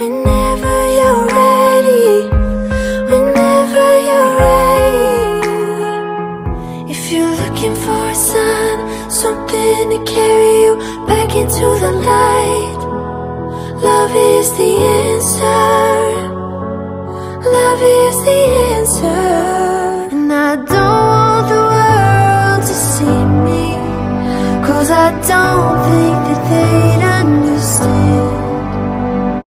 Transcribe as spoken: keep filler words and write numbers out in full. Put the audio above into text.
whenever you're ready, whenever you're ready. If you're looking for a sign, something to carry you back into the light, love is the answer, love is the answer. And I don't want the world to see me, 'cause I don't think